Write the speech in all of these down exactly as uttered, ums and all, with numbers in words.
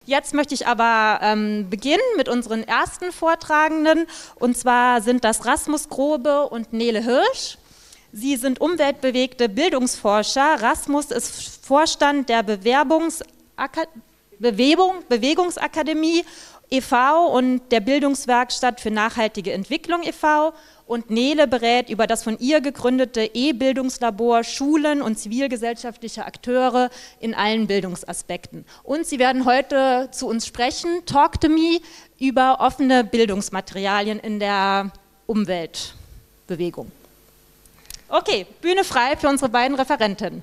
Jetzt möchte ich aber ähm, beginnen mit unseren ersten Vortragenden, und zwar sind das Rasmus Grobe und Nele Hirsch. Sie sind umweltbewegte Bildungsforscher. Rasmus ist Vorstand der Bewerbungsaka- Bewegung, Bewegungsakademie e V und der Bildungswerkstatt für nachhaltige Entwicklung e V und Nele berät über das von ihr gegründete E-Bildungslabor Schulen und zivilgesellschaftliche Akteure in allen Bildungsaspekten. Und sie werden heute zu uns sprechen, Talk to Me, über offene Bildungsmaterialien in der Umweltbewegung. Okay, Bühne frei für unsere beiden Referentinnen.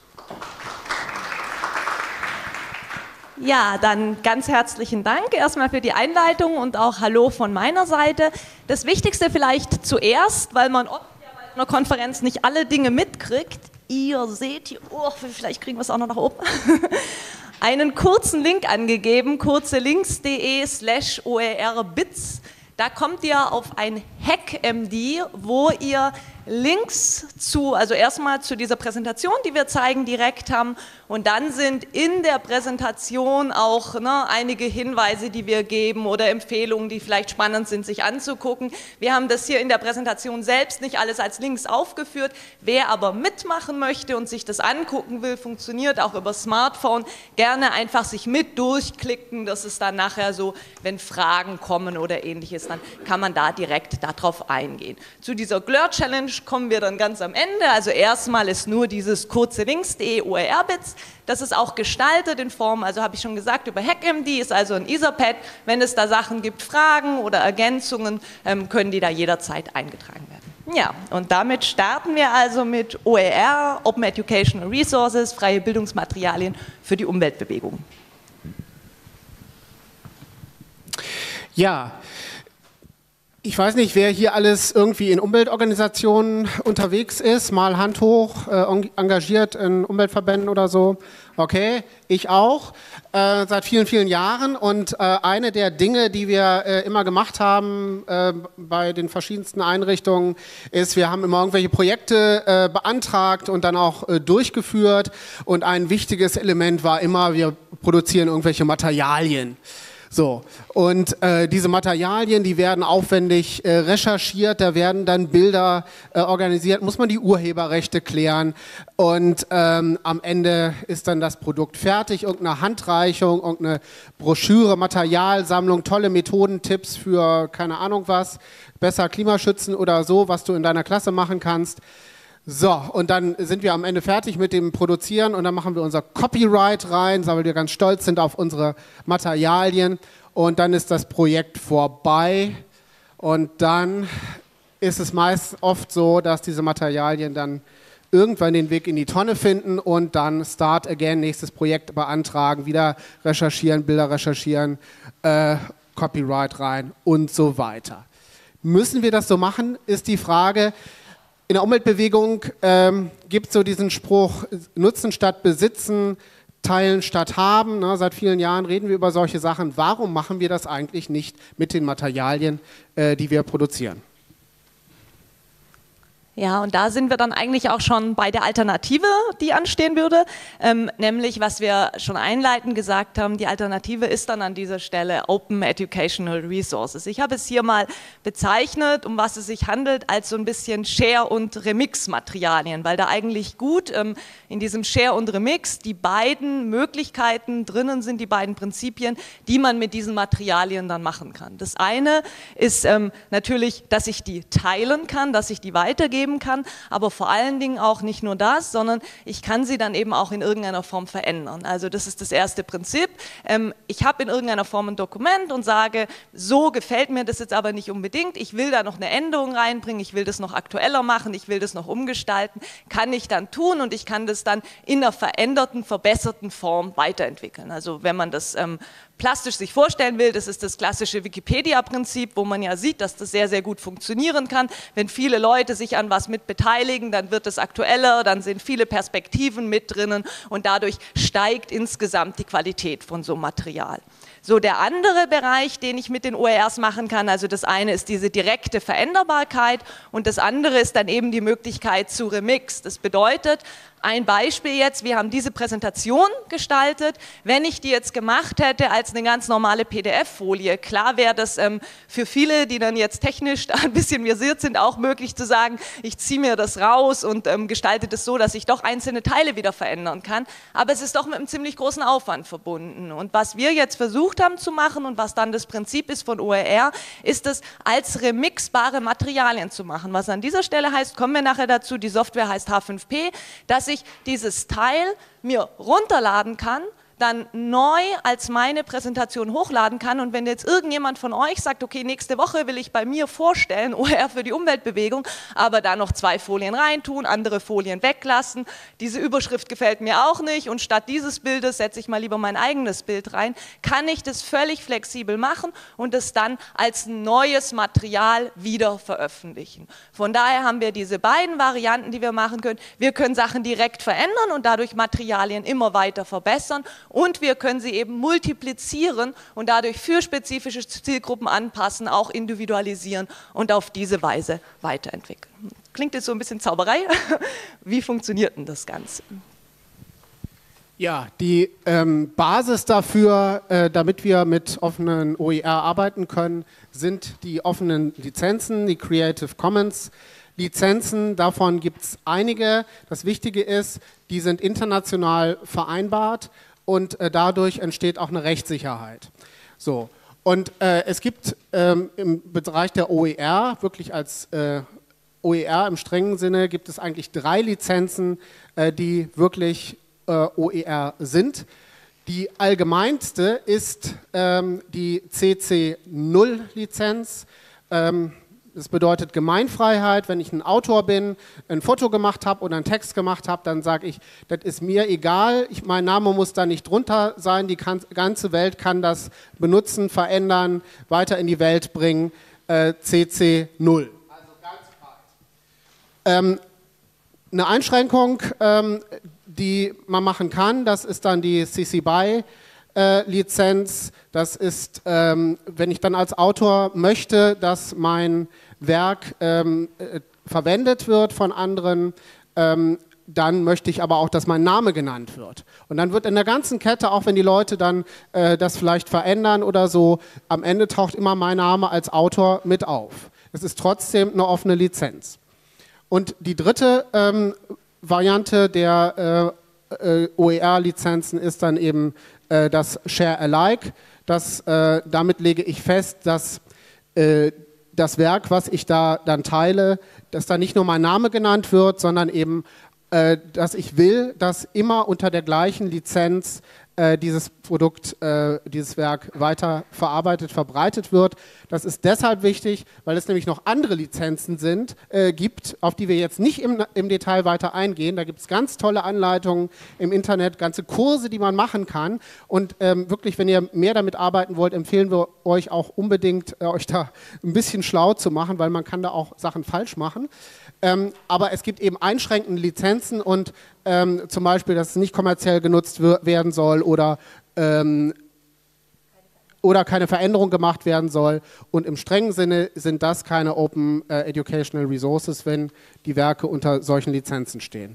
Ja, dann ganz herzlichen Dank erstmal für die Einleitung und auch Hallo von meiner Seite. Das Wichtigste vielleicht zuerst, weil man oft ja bei einer Konferenz nicht alle Dinge mitkriegt. Ihr seht hier, oh, vielleicht kriegen wir es auch noch nach oben, einen kurzen Link angegeben, kurzelinks.de slash OERBits. Da kommt ihr auf ein HackMD, wo ihr Links zu, also erstmal zu dieser Präsentation, die wir zeigen, direkt haben, und dann sind in der Präsentation auch ne, einige Hinweise, die wir geben oder Empfehlungen, die vielleicht spannend sind, sich anzugucken. Wir haben das hier in der Präsentation selbst nicht alles als Links aufgeführt. Wer aber mitmachen möchte und sich das angucken will, funktioniert auch über Smartphone, gerne einfach sich mit durchklicken. Das ist dann nachher so, wenn Fragen kommen oder ähnliches, dann kann man da direkt darauf eingehen. Zu dieser Glur Challenge kommen wir dann ganz am Ende. Also erstmal ist nur dieses kurze links.de OERBits. Das ist auch gestaltet in Form, also habe ich schon gesagt, über HackMD, ist also ein Etherpad. Wenn es da Sachen gibt, Fragen oder Ergänzungen, ähm, können die da jederzeit eingetragen werden. Ja, und damit starten wir also mit O E R, Open Educational Resources, freie Bildungsmaterialien für die Umweltbewegung. Ja, ich weiß nicht, wer hier alles irgendwie in Umweltorganisationen unterwegs ist, mal Hand hoch, äh, engagiert in Umweltverbänden oder so. Okay, ich auch, äh, seit vielen, vielen Jahren. Und äh, eine der Dinge, die wir äh, immer gemacht haben äh, bei den verschiedensten Einrichtungen, ist, wir haben immer irgendwelche Projekte äh, beantragt und dann auch äh, durchgeführt. Und ein wichtiges Element war immer, wir produzieren irgendwelche Materialien. So, und äh, diese Materialien, die werden aufwendig äh, recherchiert, da werden dann Bilder äh, organisiert, muss man die Urheberrechte klären und ähm, am Ende ist dann das Produkt fertig, irgendeine Handreichung, irgendeine Broschüre, Materialsammlung, tolle Methodentipps für keine Ahnung was, besser Klimaschützen oder so, was du in deiner Klasse machen kannst. So, und dann sind wir am Ende fertig mit dem Produzieren und dann machen wir unser Copyright rein, weil wir ganz stolz sind auf unsere Materialien und dann ist das Projekt vorbei und dann ist es meist oft so, dass diese Materialien dann irgendwann den Weg in die Tonne finden und dann Start again, nächstes Projekt beantragen, wieder recherchieren, Bilder recherchieren, äh, Copyright rein und so weiter. Müssen wir das so machen, ist die Frage. In der Umweltbewegung ähm, gibt es so diesen Spruch, Nutzen statt Besitzen, Teilen statt Haben. Ne? Seit vielen Jahren reden wir über solche Sachen. Warum machen wir das eigentlich nicht mit den Materialien, äh, die wir produzieren? Ja, und da sind wir dann eigentlich auch schon bei der Alternative, die anstehen würde, ähm, nämlich was wir schon einleitend gesagt haben, die Alternative ist dann an dieser Stelle Open Educational Resources. Ich habe es hier mal bezeichnet, um was es sich handelt, als so ein bisschen Share- und Remix-Materialien, weil da eigentlich gut ähm, in diesem Share und Remix die beiden Möglichkeiten drinnen sind, die beiden Prinzipien, die man mit diesen Materialien dann machen kann. Das eine ist ähm, natürlich, dass ich die teilen kann, dass ich die weitergeben kann, aber vor allen Dingen auch nicht nur das, sondern ich kann sie dann eben auch in irgendeiner Form verändern. Also das ist das erste Prinzip. Ähm, ich habe in irgendeiner Form ein Dokument und sage, so gefällt mir das jetzt aber nicht unbedingt, ich will da noch eine Änderung reinbringen, ich will das noch aktueller machen, ich will das noch umgestalten, kann ich dann tun und ich kann das dann in einer veränderten, verbesserten Form weiterentwickeln. Also wenn man das ähm, plastisch sich vorstellen will, das ist das klassische Wikipedia-Prinzip, wo man ja sieht, dass das sehr, sehr gut funktionieren kann. Wenn viele Leute sich an was mit beteiligen, dann wird es aktueller, dann sind viele Perspektiven mit drinnen und dadurch steigt insgesamt die Qualität von so einem Material. So, der andere Bereich, den ich mit den O E Rs machen kann, also das eine ist diese direkte Veränderbarkeit und das andere ist dann eben die Möglichkeit zu Remix. Das bedeutet, Ein Beispiel jetzt, wir haben diese Präsentation gestaltet. Wenn ich die jetzt gemacht hätte als eine ganz normale P D F-Folie, klar wäre das ähm, für viele, die dann jetzt technisch da ein bisschen versiert sind, auch möglich zu sagen, ich ziehe mir das raus und ähm, gestalte das so, dass ich doch einzelne Teile wieder verändern kann. Aber es ist doch mit einem ziemlich großen Aufwand verbunden. Und was wir jetzt versucht haben zu machen und was dann das Prinzip ist von O E R, ist es als remixbare Materialien zu machen. Was an dieser Stelle heißt, kommen wir nachher dazu, die Software heißt H fünf P, dass ich dieses Teil mir runterladen kann, dann neu als meine Präsentation hochladen kann und wenn jetzt irgendjemand von euch sagt, okay, nächste Woche will ich bei mir vorstellen, O E R für die Umweltbewegung, aber da noch zwei Folien reintun, andere Folien weglassen, diese Überschrift gefällt mir auch nicht und statt dieses Bildes setze ich mal lieber mein eigenes Bild rein, kann ich das völlig flexibel machen und es dann als neues Material wieder veröffentlichen. Von daher haben wir diese beiden Varianten, die wir machen können. Wir können Sachen direkt verändern und dadurch Materialien immer weiter verbessern. Und wir können sie eben multiplizieren und dadurch für spezifische Zielgruppen anpassen, auch individualisieren und auf diese Weise weiterentwickeln. Klingt jetzt so ein bisschen Zauberei. Wie funktioniert denn das Ganze? Ja, die ähm, Basis dafür, äh, damit wir mit offenen O E R arbeiten können, sind die offenen Lizenzen, die Creative Commons Lizenzen. Davon gibt es einige. Das Wichtige ist, die sind international vereinbart. Und äh, dadurch entsteht auch eine Rechtssicherheit. So. Und äh, es gibt ähm, im Bereich der O E R, wirklich als äh, O E R im strengen Sinne, gibt es eigentlich drei Lizenzen, äh, die wirklich äh, O E R sind. Die allgemeinste ist ähm, die C C null Lizenz. Ähm, Das bedeutet Gemeinfreiheit. Wenn ich ein Autor bin, ein Foto gemacht habe oder einen Text gemacht habe, dann sage ich, das ist mir egal, ich, mein Name muss da nicht drunter sein, die kann, ganze Welt kann das benutzen, verändern, weiter in die Welt bringen, äh, C C null. Also ganz breit. Ähm, eine Einschränkung, ähm, die man machen kann, das ist dann die C C B Y Äh, Lizenz. Das ist, ähm, wenn ich dann als Autor möchte, dass mein Werk ähm, äh, verwendet wird von anderen, ähm, dann möchte ich aber auch, dass mein Name genannt wird. Und dann wird in der ganzen Kette, auch wenn die Leute dann äh, das vielleicht verändern oder so, am Ende taucht immer mein Name als Autor mit auf. Es ist trotzdem eine offene Lizenz. Und die dritte ähm, Variante der äh, äh, O E R-Lizenzen ist dann eben das Share Alike. Das, äh, damit lege ich fest, dass äh, das Werk, was ich da dann teile, dass da nicht nur mein Name genannt wird, sondern eben, äh, dass ich will, dass immer unter der gleichen Lizenz äh, dieses Produkt, äh, dieses Werk weiter verarbeitet, verbreitet wird. Das ist deshalb wichtig, weil es nämlich noch andere Lizenzen sind, äh, gibt, auf die wir jetzt nicht im, im Detail weiter eingehen. Da gibt es ganz tolle Anleitungen im Internet, ganze Kurse, die man machen kann. Und ähm, wirklich, wenn ihr mehr damit arbeiten wollt, empfehlen wir euch auch unbedingt, äh, euch da ein bisschen schlau zu machen, weil man kann da auch Sachen falsch machen. Ähm, aber es gibt eben einschränkende Lizenzen und ähm, zum Beispiel, dass es nicht kommerziell genutzt werden soll oder, ähm, oder keine Veränderung gemacht werden soll. Und im strengen Sinne sind das keine Open äh, Educational Resources, wenn die Werke unter solchen Lizenzen stehen.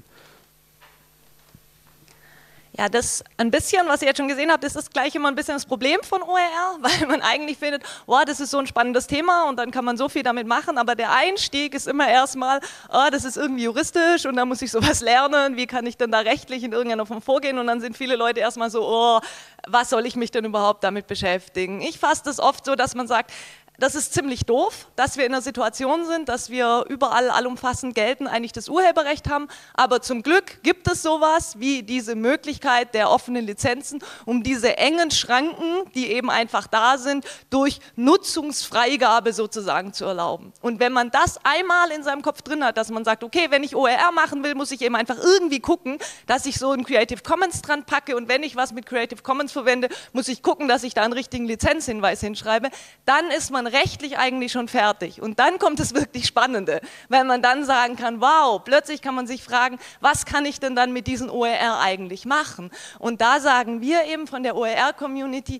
Ja, das ein bisschen, was ihr jetzt schon gesehen habt, das ist gleich immer ein bisschen das Problem von O E R, weil man eigentlich findet, wow, das ist so ein spannendes Thema und dann kann man so viel damit machen, aber der Einstieg ist immer erstmal, oh, das ist irgendwie juristisch und da muss ich sowas lernen, wie kann ich denn da rechtlich in irgendeiner Form vorgehen und dann sind viele Leute erstmal so, oh, was soll ich mich denn überhaupt damit beschäftigen? Ich fasse das oft so, dass man sagt, das ist ziemlich doof, dass wir in einer Situation sind, dass wir überall allumfassend gelten, eigentlich das Urheberrecht haben, aber zum Glück gibt es sowas wie diese Möglichkeit der offenen Lizenzen, um diese engen Schranken, die eben einfach da sind, durch Nutzungsfreigabe sozusagen zu erlauben. Und wenn man das einmal in seinem Kopf drin hat, dass man sagt, okay, wenn ich O E R machen will, muss ich eben einfach irgendwie gucken, dass ich so ein Creative Commons dran packe und wenn ich was mit Creative Commons verwende, muss ich gucken, dass ich da einen richtigen Lizenzhinweis hinschreibe, dann ist man rechtlich eigentlich schon fertig. Und dann kommt das wirklich Spannende, weil man dann sagen kann, wow, plötzlich kann man sich fragen, was kann ich denn dann mit diesen O E R eigentlich machen? Und da sagen wir eben von der O E R-Community,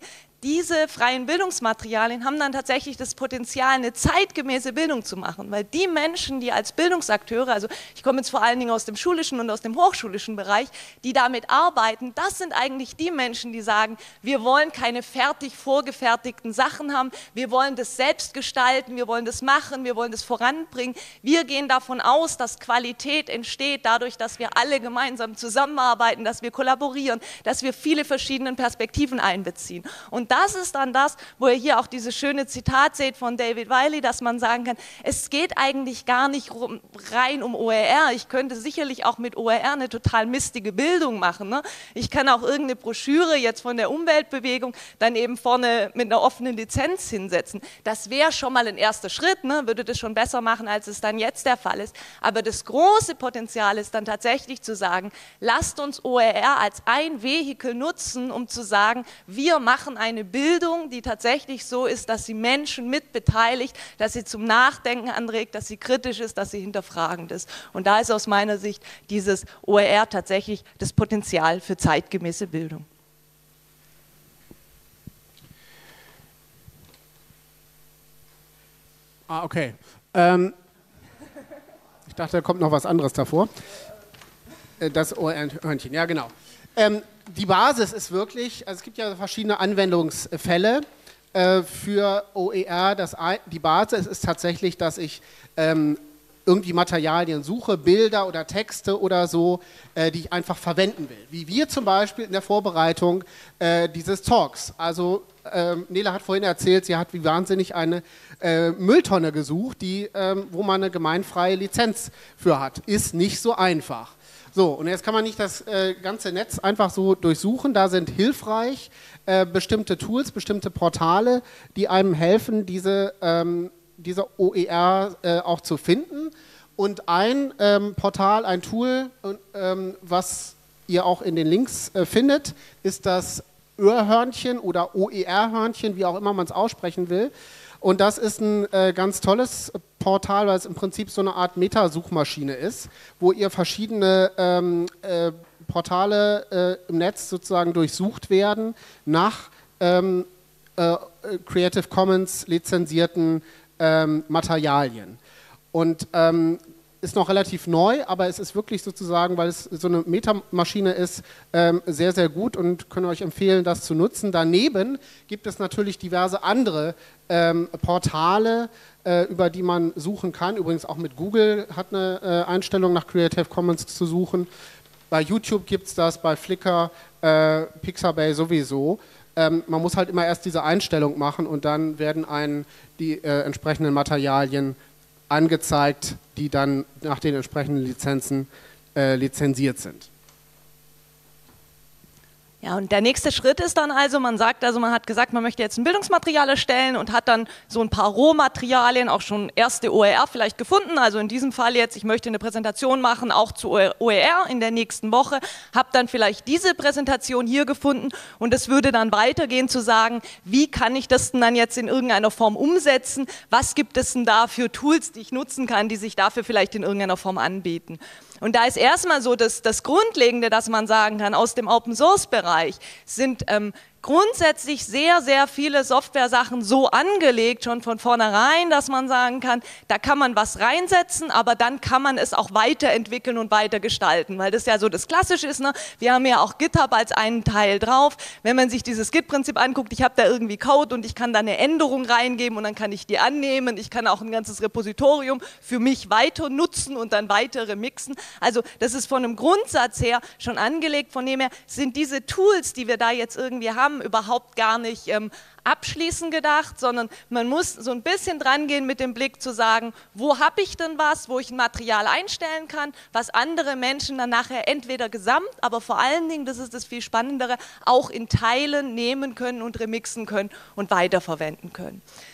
diese freien Bildungsmaterialien haben dann tatsächlich das Potenzial, eine zeitgemäße Bildung zu machen, weil die Menschen, die als Bildungsakteure, also ich komme jetzt vor allen Dingen aus dem schulischen und aus dem hochschulischen Bereich, die damit arbeiten, das sind eigentlich die Menschen, die sagen, wir wollen keine fertig vorgefertigten Sachen haben, wir wollen das selbst gestalten, wir wollen das machen, wir wollen das voranbringen. Wir gehen davon aus, dass Qualität entsteht dadurch, dass wir alle gemeinsam zusammenarbeiten, dass wir kollaborieren, dass wir viele verschiedene Perspektiven einbeziehen. Und das ist dann das, wo ihr hier auch dieses schöne Zitat seht von David Wiley, dass man sagen kann, es geht eigentlich gar nicht rein um O E R. Ich könnte sicherlich auch mit O E R eine total mistige Bildung machen. Ne? Ich kann auch irgendeine Broschüre jetzt von der Umweltbewegung dann eben vorne mit einer offenen Lizenz hinsetzen. Das wäre schon mal ein erster Schritt, ne? Würde das schon besser machen, als es dann jetzt der Fall ist. Aber das große Potenzial ist dann tatsächlich zu sagen, lasst uns O E R als ein Vehikel nutzen, um zu sagen, wir machen eine Bildung, die tatsächlich so ist, dass sie Menschen mitbeteiligt, dass sie zum Nachdenken anregt, dass sie kritisch ist, dass sie hinterfragend ist. Und da ist aus meiner Sicht dieses O E R tatsächlich das Potenzial für zeitgemäße Bildung. Ah, okay. Ähm, ich dachte, da kommt noch was anderes davor. Das O E R-Hörnchen, ja genau. Ähm, die Basis ist wirklich, also es gibt ja verschiedene Anwendungsfälle äh, für O E R. Das, die Basis ist tatsächlich, dass ich ähm, irgendwie Materialien suche, Bilder oder Texte oder so, äh, die ich einfach verwenden will. Wie wir zum Beispiel in der Vorbereitung äh, dieses Talks. Also ähm, Nele hat vorhin erzählt, sie hat wie wahnsinnig eine äh, Mülltonne gesucht, die, ähm, wo man eine gemeinfreie Lizenz für hat. Ist nicht so einfach. So, und jetzt kann man nicht das äh, ganze Netz einfach so durchsuchen. Da sind hilfreich äh, bestimmte Tools, bestimmte Portale, die einem helfen, diese, ähm, diese O E R äh, auch zu finden. Und ein ähm, Portal, ein Tool, ähm, was ihr auch in den Links äh, findet, ist das Öhrhörnchen oder O E R-Hörnchen, wie auch immer man es aussprechen will. Und das ist ein äh, ganz tolles Portal, weil es im Prinzip so eine Art Metasuchmaschine ist, wo ihr verschiedene ähm, äh, Portale äh, im Netz sozusagen durchsucht werden nach ähm, äh, Creative Commons lizenzierten ähm, Materialien. Und ähm, ist noch relativ neu, aber es ist wirklich sozusagen, weil es so eine Metamaschine ist, ähm, sehr, sehr gut und können euch empfehlen, das zu nutzen. Daneben gibt es natürlich diverse andere ähm, Portale, äh, über die man suchen kann. Übrigens auch mit Google hat eine äh, Einstellung nach Creative Commons zu suchen. Bei YouTube gibt es das, bei Flickr, äh, Pixabay sowieso. Ähm, man muss halt immer erst diese Einstellung machen und dann werden einen die äh, entsprechenden Materialien angezeigt, die dann nach den entsprechenden Lizenzen äh, lizenziert sind. Ja, und der nächste Schritt ist dann also, man sagt also, man hat gesagt, man möchte jetzt ein Bildungsmaterial erstellen und hat dann so ein paar Rohmaterialien, auch schon erste O E R vielleicht gefunden, also in diesem Fall jetzt, ich möchte eine Präsentation machen, auch zu O E R in der nächsten Woche, habe dann vielleicht diese Präsentation hier gefunden und es würde dann weitergehen zu sagen, wie kann ich das denn dann jetzt in irgendeiner Form umsetzen, was gibt es denn da für Tools, die ich nutzen kann, die sich dafür vielleicht in irgendeiner Form anbieten. Und da ist erstmal so das, das Grundlegende, dass man sagen kann, aus dem Open-Source-Bereich sind ähm, grundsätzlich sehr, sehr viele Software-Sachen so angelegt, schon von vornherein, dass man sagen kann, da kann man was reinsetzen, aber dann kann man es auch weiterentwickeln und weitergestalten, weil das ja so das Klassische ist. Ne? Wir haben ja auch GitHub als einen Teil drauf. Wenn man sich dieses Git-Prinzip anguckt, ich habe da irgendwie Code und ich kann da eine Änderung reingeben und dann kann ich die annehmen. Ich kann auch ein ganzes Repositorium für mich weiter nutzen und dann weitere mixen. Also das ist von einem Grundsatz her schon angelegt. Von dem her sind diese Tools, die wir da jetzt irgendwie haben, überhaupt gar nicht ähm, abschließend gedacht, sondern man muss so ein bisschen dran gehen mit dem Blick zu sagen, wo habe ich denn was, wo ich ein Material einstellen kann, was andere Menschen dann nachher entweder gesamt, aber vor allen Dingen, das ist das viel Spannendere, auch in Teilen nehmen können und remixen können und weiterverwenden können.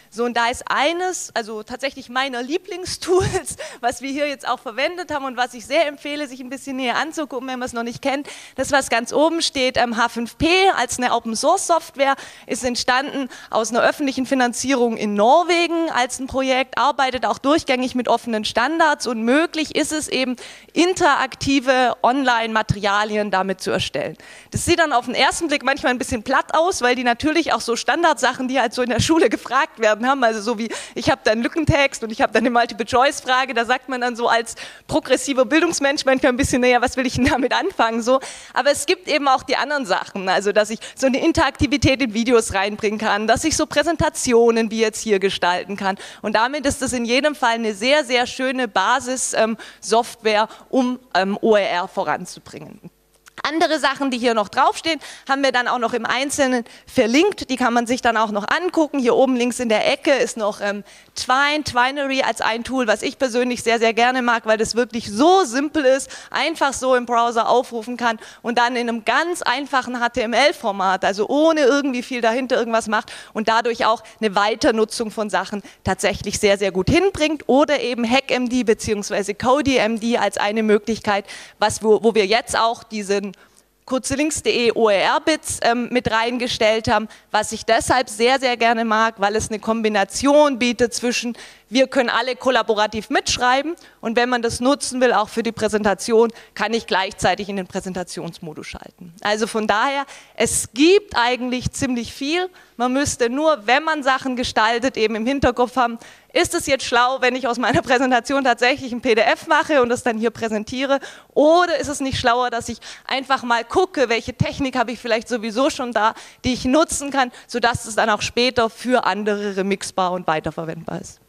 So, und da ist eines, also tatsächlich meiner Lieblingstools, was wir hier jetzt auch verwendet haben und was ich sehr empfehle, sich ein bisschen näher anzugucken, wenn man es noch nicht kennt. Das, was ganz oben steht, ähm, H fünf P als eine Open-Source-Software, ist entstanden aus einer öffentlichen Finanzierung in Norwegen als ein Projekt, arbeitet auch durchgängig mit offenen Standards und möglich ist es eben, interaktive Online-Materialien damit zu erstellen. Das sieht dann auf den ersten Blick manchmal ein bisschen platt aus, weil die natürlich auch so Standardsachen, die halt so in der Schule gefragt werden, haben, also so wie, ich habe da einen Lückentext und ich habe da eine Multiple-Choice-Frage, da sagt man dann so als progressiver Bildungsmensch manchmal ein bisschen, naja, was will ich denn damit anfangen, so. Aber es gibt eben auch die anderen Sachen, also dass ich so eine Interaktivität in Videos reinbringen kann, dass ich so Präsentationen wie jetzt hier gestalten kann und damit ist das in jedem Fall eine sehr, sehr schöne Basis-Software, ähm, um ähm, O E R voranzubringen. Andere Sachen, die hier noch draufstehen, haben wir dann auch noch im Einzelnen verlinkt. Die kann man sich dann auch noch angucken. Hier oben links in der Ecke ist noch ähm, Twine, Twinery als ein Tool, was ich persönlich sehr, sehr gerne mag, weil das wirklich so simpel ist, einfach so im Browser aufrufen kann und dann in einem ganz einfachen H T M L-Format, also ohne irgendwie viel dahinter irgendwas macht und dadurch auch eine Weiternutzung von Sachen tatsächlich sehr, sehr gut hinbringt oder eben HackMD bzw. CodyMD als eine Möglichkeit, was, wo, wo wir jetzt auch diesen kurzelinks punkt de O E R-Bits ähm, mit reingestellt haben, was ich deshalb sehr, sehr gerne mag, weil es eine Kombination bietet zwischen, wir können alle kollaborativ mitschreiben und wenn man das nutzen will, auch für die Präsentation, kann ich gleichzeitig in den Präsentationsmodus schalten. Also von daher, es gibt eigentlich ziemlich viel, man müsste nur, wenn man Sachen gestaltet, eben im Hinterkopf haben, ist es jetzt schlau, wenn ich aus meiner Präsentation tatsächlich ein P D F mache und das dann hier präsentiere? Oder ist es nicht schlauer, dass ich einfach mal gucke, welche Technik habe ich vielleicht sowieso schon da, die ich nutzen kann, sodass es dann auch später für andere remixbar und weiterverwendbar ist?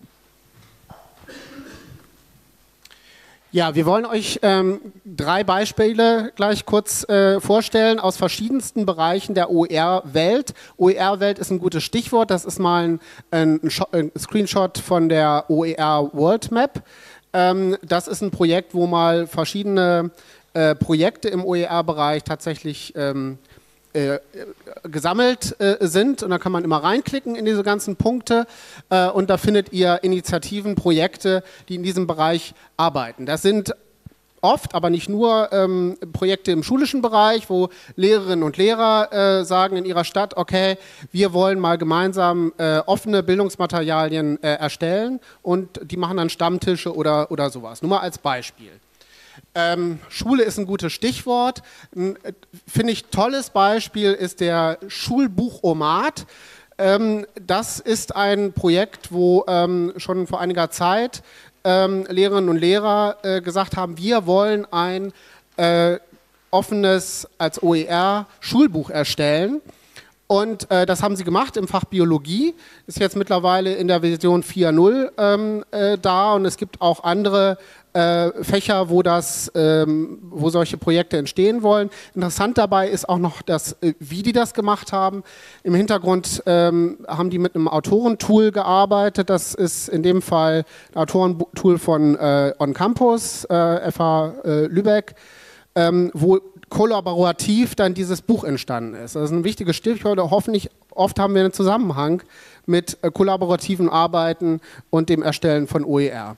Ja, wir wollen euch ähm, drei Beispiele gleich kurz äh, vorstellen aus verschiedensten Bereichen der O E R-Welt. O E R-Welt ist ein gutes Stichwort, das ist mal ein, ein, ein Screenshot von der O E R World Map. Ähm, das ist ein Projekt, wo mal verschiedene äh, Projekte im O E R-Bereich tatsächlich ähm, äh, gesammelt äh, sind und da kann man immer reinklicken in diese ganzen Punkte äh, und da findet ihr Initiativen, Projekte, die in diesem Bereich arbeiten. Das sind oft, aber nicht nur, ähm, Projekte im schulischen Bereich, wo Lehrerinnen und Lehrer äh, sagen in ihrer Stadt, okay, wir wollen mal gemeinsam äh, offene Bildungsmaterialien äh, erstellen und die machen dann Stammtische oder, oder sowas. Nur mal als Beispiel. Ähm, Schule ist ein gutes Stichwort. Ein, finde ich, tolles Beispiel ist der Schulbuchomat. Ähm, das ist ein Projekt, wo ähm, schon vor einiger Zeit ähm, Lehrerinnen und Lehrer äh, gesagt haben, wir wollen ein äh, offenes, als O E R, Schulbuch erstellen. Und äh, das haben sie gemacht im Fach Biologie, ist jetzt mittlerweile in der Version vier Punkt null ähm, äh, da und es gibt auch andere äh, Fächer, wo, das, ähm, wo solche Projekte entstehen wollen. Interessant dabei ist auch noch, das, äh, wie die das gemacht haben. Im Hintergrund ähm, haben die mit einem Autorentool gearbeitet, das ist in dem Fall ein Autorentool von äh, On Campus, äh, F H äh, Lübeck, ähm, wo kollaborativ dann dieses Buch entstanden ist. Das ist ein wichtiges Stichwort. Hoffentlich oft haben wir einen Zusammenhang mit äh, kollaborativen Arbeiten und dem Erstellen von O E R.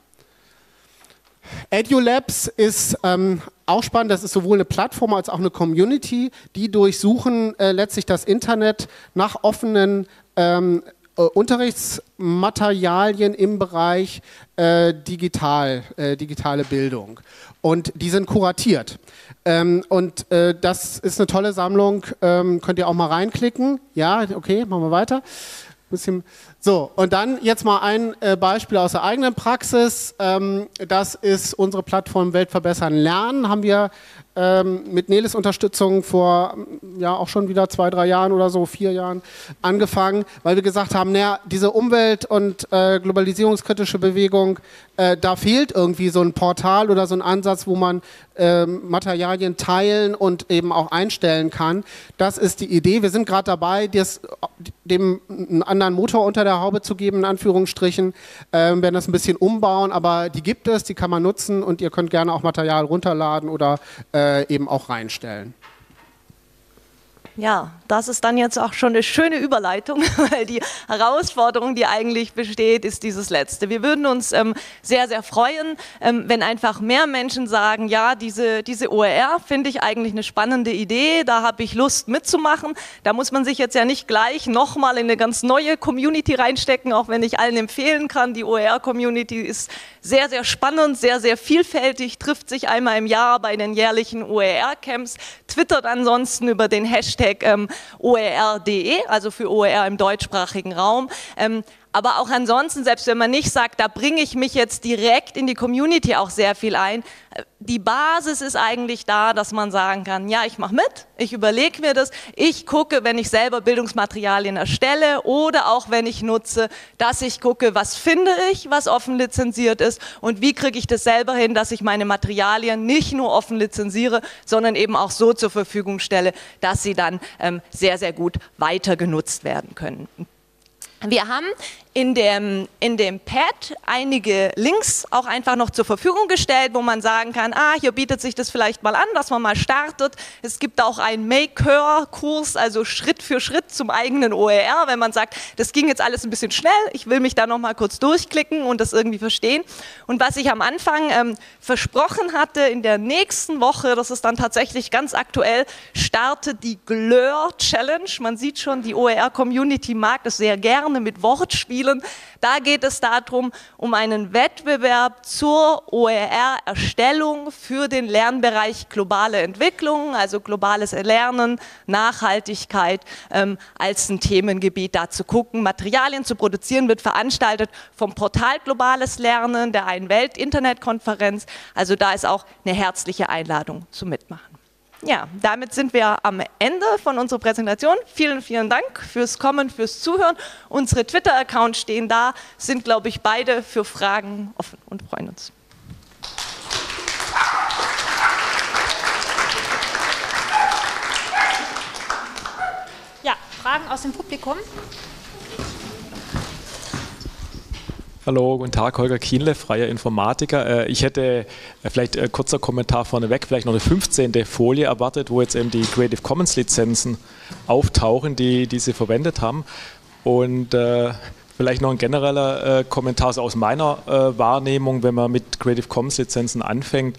EduLabs ist ähm, auch spannend. Das ist sowohl eine Plattform als auch eine Community, die durchsuchen äh, letztlich das Internet nach offenen ähm, äh, Unterrichtsmaterialien im Bereich äh, digital, äh, digitale Bildung. Und die sind kuratiert. Ähm, und äh, das ist eine tolle Sammlung, ähm, könnt ihr auch mal reinklicken. Ja, okay, machen wir weiter. Bisschen. So, und dann jetzt mal ein äh, Beispiel aus der eigenen Praxis. Ähm, das ist unsere Plattform Weltverbessern Lernen. Haben wir ähm, mit Neles Unterstützung vor ja auch schon wieder zwei, drei Jahren oder so, vier Jahren angefangen, weil wir gesagt haben, naja, diese Umwelt- und äh, globalisierungskritische Bewegung, äh, da fehlt irgendwie so ein Portal oder so ein Ansatz, wo man äh, Materialien teilen und eben auch einstellen kann. Das ist die Idee. Wir sind gerade dabei, das, dem einen anderen Motor unter der Haube zu geben, in Anführungsstrichen. Ähm, werden das ein bisschen umbauen, aber die gibt es, die kann man nutzen und ihr könnt gerne auch Material runterladen oder äh, eben auch reinstellen. Ja, das ist dann jetzt auch schon eine schöne Überleitung, weil die Herausforderung, die eigentlich besteht, ist dieses Letzte. Wir würden uns ähm, sehr, sehr freuen, ähm, wenn einfach mehr Menschen sagen, ja, diese, diese O E R finde ich eigentlich eine spannende Idee, da habe ich Lust mitzumachen. Da muss man sich jetzt ja nicht gleich nochmal in eine ganz neue Community reinstecken, auch wenn ich allen empfehlen kann, die O E R-Community ist sehr, sehr spannend, sehr, sehr vielfältig, trifft sich einmal im Jahr bei den jährlichen O E R-Camps, twittert ansonsten über den Hashtag ähm, O E R punkt de, also für O E R im deutschsprachigen Raum. Ähm, aber auch ansonsten, selbst wenn man nicht sagt, da bringe ich mich jetzt direkt in die Community auch sehr viel ein, die Basis ist eigentlich da, dass man sagen kann, ja, ich mache mit, ich überlege mir das, ich gucke, wenn ich selber Bildungsmaterialien erstelle oder auch wenn ich nutze, dass ich gucke, was finde ich, was offen lizenziert ist und wie kriege ich das selber hin, dass ich meine Materialien nicht nur offen lizenziere, sondern eben auch so zur Verfügung stelle, dass sie dann ähm, sehr, sehr gut weiter genutzt werden können. Wir haben in dem, in dem Pad einige Links auch einfach noch zur Verfügung gestellt, wo man sagen kann, ah, hier bietet sich das vielleicht mal an, dass man mal startet. Es gibt auch einen Make-Her-Kurs, also Schritt für Schritt zum eigenen O E R, wenn man sagt, das ging jetzt alles ein bisschen schnell, ich will mich da noch mal kurz durchklicken und das irgendwie verstehen. Und was ich am Anfang ähm, versprochen hatte, in der nächsten Woche, das ist dann tatsächlich ganz aktuell, startet die G L O R Challenge. Man sieht schon, die O E R-Community mag das sehr gerne mit Wortspielen. Da geht es darum, um einen Wettbewerb zur O E R-Erstellung für den Lernbereich globale Entwicklung, also globales Lernen, Nachhaltigkeit ähm, als ein Themengebiet da zu gucken. Materialien zu produzieren wird veranstaltet vom Portal Globales Lernen, der einen Welt-Internet-Konferenz. Also da ist auch eine herzliche Einladung zum Mitmachen. Ja, damit sind wir am Ende von unserer Präsentation. Vielen, vielen Dank fürs Kommen, fürs Zuhören. Unsere Twitter-Accounts stehen da, sind, glaube ich, beide für Fragen offen und freuen uns. Ja, Fragen aus dem Publikum? Hallo, guten Tag, Holger Kienle, freier Informatiker. Ich hätte vielleicht ein kurzer Kommentar vorneweg, vielleicht noch eine fünfzehnte Folie erwartet, wo jetzt eben die Creative Commons Lizenzen auftauchen, die, die Sie verwendet haben. Und äh, vielleicht noch ein genereller äh, Kommentar so aus meiner äh, Wahrnehmung, wenn man mit Creative Commons Lizenzen anfängt,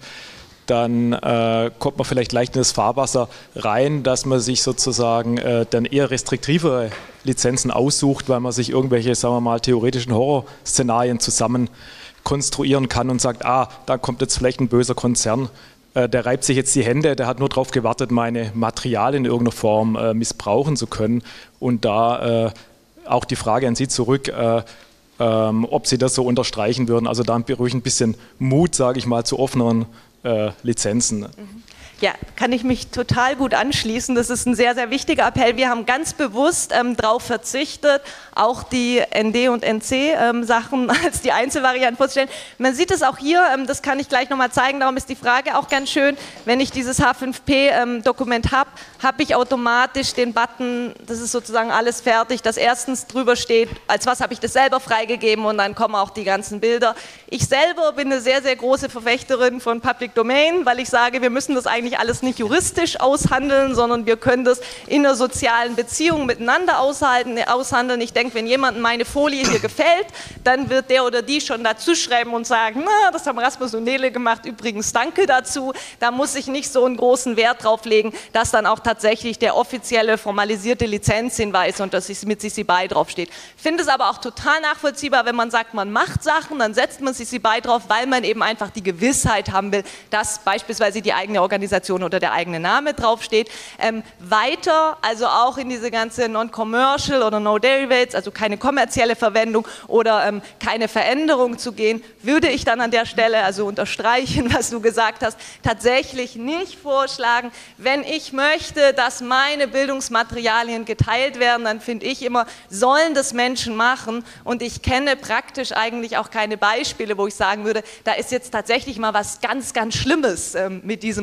dann äh, kommt man vielleicht leicht in das Fahrwasser rein, dass man sich sozusagen äh, dann eher restriktivere Lizenzen aussucht, weil man sich irgendwelche, sagen wir mal, theoretischen Horrorszenarien zusammen konstruieren kann und sagt, ah, da kommt jetzt vielleicht ein böser Konzern, äh, der reibt sich jetzt die Hände, der hat nur darauf gewartet, meine Materialien in irgendeiner Form äh, missbrauchen zu können. Und da äh, auch die Frage an Sie zurück, äh, ähm, ob Sie das so unterstreichen würden. Also da ruhig ein bisschen Mut, sage ich mal, zu offeneren Äh, Lizenzen. Ja, kann ich mich total gut anschließen. Das ist ein sehr, sehr wichtiger Appell. Wir haben ganz bewusst ähm, darauf verzichtet, auch die N D- und N C-Sachen ähm, als die Einzelvarianten vorzustellen. Man sieht es auch hier, ähm, das kann ich gleich nochmal zeigen, darum ist die Frage auch ganz schön, wenn ich dieses H fünf P-Dokument ähm, habe, habe ich automatisch den Button, das ist sozusagen alles fertig, dass erstens drüber steht, als was habe ich das selber freigegeben und dann kommen auch die ganzen Bilder. Ich selber bin eine sehr, sehr große Verfechterin von Public Domain, weil ich sage, wir müssen das eigentlich alles nicht juristisch aushandeln, sondern wir können das in einer sozialen Beziehung miteinander aushalten, aushandeln. Ich denke, wenn jemandem meine Folie hier gefällt, dann wird der oder die schon dazu schreiben und sagen, na, das haben Rasmus und Nele gemacht, übrigens danke dazu. Da muss ich nicht so einen großen Wert drauf legen, dass dann auch tatsächlich der offizielle, formalisierte Lizenzhinweis und dass mit C C B Y draufsteht. Ich finde es aber auch total nachvollziehbar, wenn man sagt, man macht Sachen, dann setzt man C C B Y drauf, weil man eben einfach die Gewissheit haben will, dass beispielsweise die eigene Organisation oder der eigene Name draufsteht. Ähm, weiter, also auch in diese ganze Non-Commercial oder No-Derivates, also keine kommerzielle Verwendung oder ähm, keine Veränderung zu gehen, würde ich dann an der Stelle, also unterstreichen, was du gesagt hast, tatsächlich nicht vorschlagen. Wenn ich möchte, dass meine Bildungsmaterialien geteilt werden, dann finde ich immer, sollen das Menschen machen und ich kenne praktisch eigentlich auch keine Beispiele, wo ich sagen würde, da ist jetzt tatsächlich mal was ganz, ganz Schlimmes ähm, mit diesem Material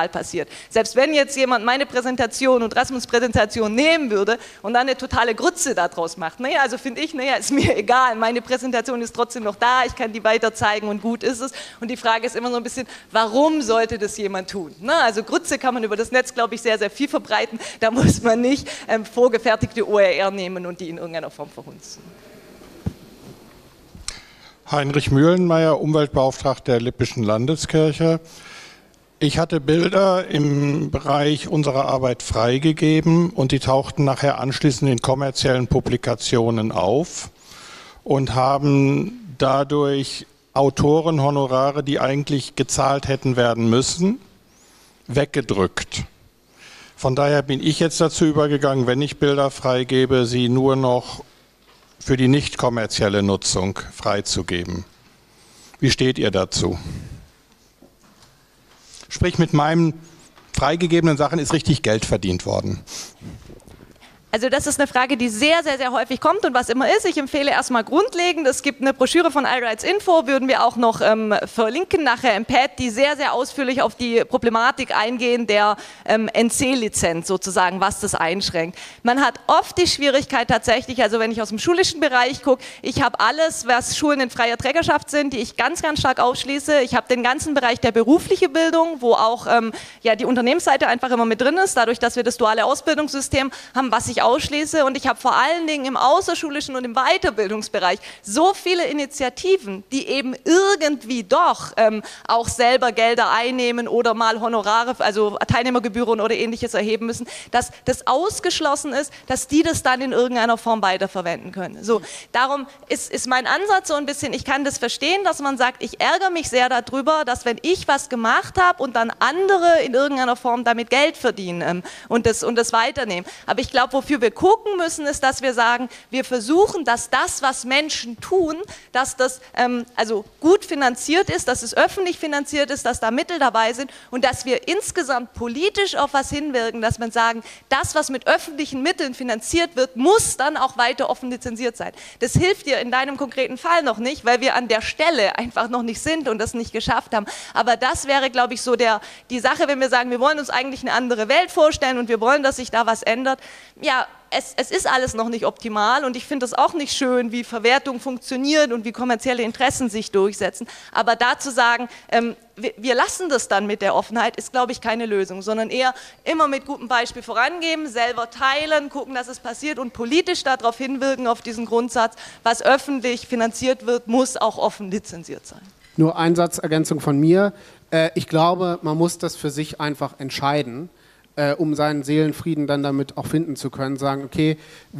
mal passiert. Selbst wenn jetzt jemand meine Präsentation und Rasmus' Präsentation nehmen würde und dann eine totale Grütze daraus macht, naja, also finde ich, naja, ist mir egal, meine Präsentation ist trotzdem noch da, ich kann die weiter zeigen und gut ist es. Und die Frage ist immer so ein bisschen, warum sollte das jemand tun? Na, also Grütze kann man über das Netz, glaube ich, sehr, sehr viel verbreiten, da muss man nicht ähm, vorgefertigte O E R nehmen und die in irgendeiner Form verhunzen. Heinrich Mühlenmeier, Umweltbeauftragter der Lippischen Landeskirche. Ich hatte Bilder im Bereich unserer Arbeit freigegeben und die tauchten nachher anschließend in kommerziellen Publikationen auf und haben dadurch Autorenhonorare, die eigentlich gezahlt hätten werden müssen, weggedrückt. Von daher bin ich jetzt dazu übergegangen, wenn ich Bilder freigebe, sie nur noch für die nicht kommerzielle Nutzung freizugeben. Wie steht ihr dazu? Sprich, mit meinen freigegebenen Sachen ist richtig Geld verdient worden. Also das ist eine Frage, die sehr, sehr, sehr häufig kommt und was immer ist. Ich empfehle erstmal grundlegend, es gibt eine Broschüre von iRights Info, würden wir auch noch ähm, verlinken nachher im Pad, die sehr, sehr ausführlich auf die Problematik eingehen der ähm, N C-Lizenz sozusagen, was das einschränkt. Man hat oft die Schwierigkeit tatsächlich, also wenn ich aus dem schulischen Bereich gucke, ich habe alles, was Schulen in freier Trägerschaft sind, die ich ganz, ganz stark ausschließe. Ich habe den ganzen Bereich der berufliche Bildung, wo auch ähm, ja, die Unternehmensseite einfach immer mit drin ist, dadurch, dass wir das duale Ausbildungssystem haben, was ich ausschließe, und ich habe vor allen Dingen im außerschulischen und im Weiterbildungsbereich so viele Initiativen, die eben irgendwie doch ähm, auch selber Gelder einnehmen oder mal Honorare, also Teilnehmergebühren oder ähnliches erheben müssen, dass das ausgeschlossen ist, dass die das dann in irgendeiner Form weiterverwenden können. So, darum ist, ist mein Ansatz so ein bisschen, ich kann das verstehen, dass man sagt, ich ärgere mich sehr darüber, dass wenn ich was gemacht habe und dann andere in irgendeiner Form damit Geld verdienen ähm, und, das, und das weiternehmen. Aber ich glaube, wofür wir gucken müssen, ist, dass wir sagen, wir versuchen, dass das, was Menschen tun, dass das ähm, also gut finanziert ist, dass es öffentlich finanziert ist, dass da Mittel dabei sind und dass wir insgesamt politisch auf was hinwirken, dass man sagen, das, was mit öffentlichen Mitteln finanziert wird, muss dann auch weiter offen lizenziert sein. Das hilft dir in deinem konkreten Fall noch nicht, weil wir an der Stelle einfach noch nicht sind und das nicht geschafft haben. Aber das wäre, glaube ich, so der, die Sache, wenn wir sagen, wir wollen uns eigentlich eine andere Welt vorstellen und wir wollen, dass sich da was ändert. Ja, Es, es ist alles noch nicht optimal und ich finde es auch nicht schön, wie Verwertung funktioniert und wie kommerzielle Interessen sich durchsetzen. Aber da zu sagen, ähm, wir, wir lassen das dann mit der Offenheit, ist, glaube ich, keine Lösung, sondern eher immer mit gutem Beispiel vorangeben, selber teilen, gucken, dass es passiert und politisch darauf hinwirken, auf diesen Grundsatz, was öffentlich finanziert wird, muss auch offen lizenziert sein. Nur ein Satzergänzung von mir. Äh, ich glaube, man muss das für sich einfach entscheiden, Äh, um seinen Seelenfrieden dann damit auch finden zu können, sagen, okay,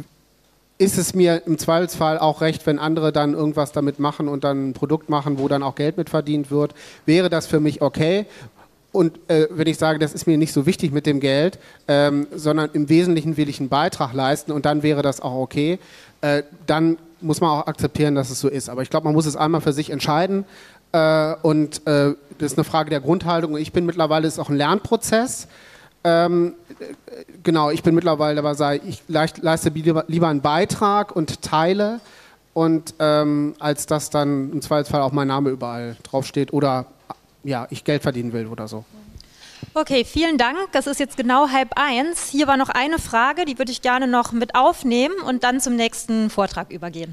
ist es mir im Zweifelsfall auch recht, wenn andere dann irgendwas damit machen und dann ein Produkt machen, wo dann auch Geld mit verdient wird, wäre das für mich okay? Und äh, wenn ich sage, das ist mir nicht so wichtig mit dem Geld, ähm, sondern im Wesentlichen will ich einen Beitrag leisten und dann wäre das auch okay, äh, dann muss man auch akzeptieren, dass es so ist. Aber ich glaube, man muss es einmal für sich entscheiden äh, und äh, das ist eine Frage der Grundhaltung. Ich bin mittlerweile, ist auch ein Lernprozess. Ähm, genau, ich bin mittlerweile dabei, ich leiste lieber, lieber einen Beitrag und teile und ähm, als dass dann im Zweifelsfall auch mein Name überall draufsteht oder ja, ich Geld verdienen will oder so. Okay, vielen Dank. Es ist jetzt genau halb eins. Hier war noch eine Frage, die würde ich gerne noch mit aufnehmen und dann zum nächsten Vortrag übergehen.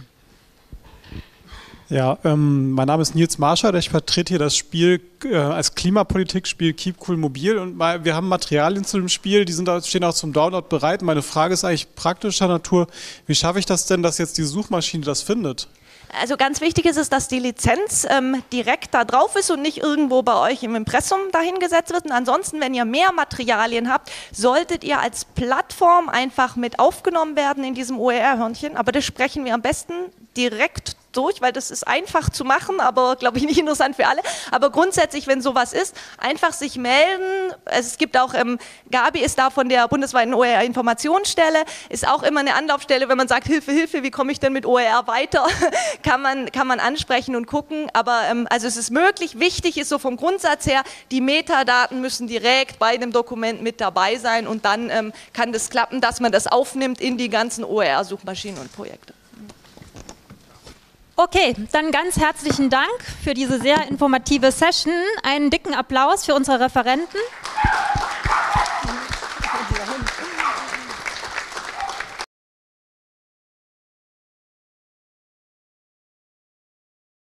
Ja, ähm, mein Name ist Nils Marschall, ich vertrete hier das Spiel äh, als Klimapolitikspiel Keep Cool Mobil und mal, wir haben Materialien zu dem Spiel, die sind da, stehen auch zum Download bereit. Meine Frage ist eigentlich praktischer Natur, wie schaffe ich das denn, dass jetzt die Suchmaschine das findet? Also ganz wichtig ist es, dass die Lizenz ähm, direkt da drauf ist und nicht irgendwo bei euch im Impressum dahingesetzt wird. Und ansonsten, wenn ihr mehr Materialien habt, solltet ihr als Plattform einfach mit aufgenommen werden in diesem O E R-Hörnchen. Aber das sprechen wir am besten direkt durch, weil das ist einfach zu machen, aber glaube ich nicht interessant für alle. Aber grundsätzlich, wenn sowas ist, einfach sich melden. Es gibt auch, ähm, Gabi ist da von der bundesweiten O E R-Informationsstelle, ist auch immer eine Anlaufstelle, wenn man sagt, Hilfe, Hilfe, wie komme ich denn mit O E R weiter, kann man, kann man ansprechen und gucken. Aber ähm, also es ist möglich, wichtig ist so vom Grundsatz her, die Metadaten müssen direkt bei dem Dokument mit dabei sein und dann ähm, kann das klappen, dass man das aufnimmt in die ganzen O E R-Suchmaschinen und Projekte. Okay, dann ganz herzlichen Dank für diese sehr informative Session. Einen dicken Applaus für unsere Referenten.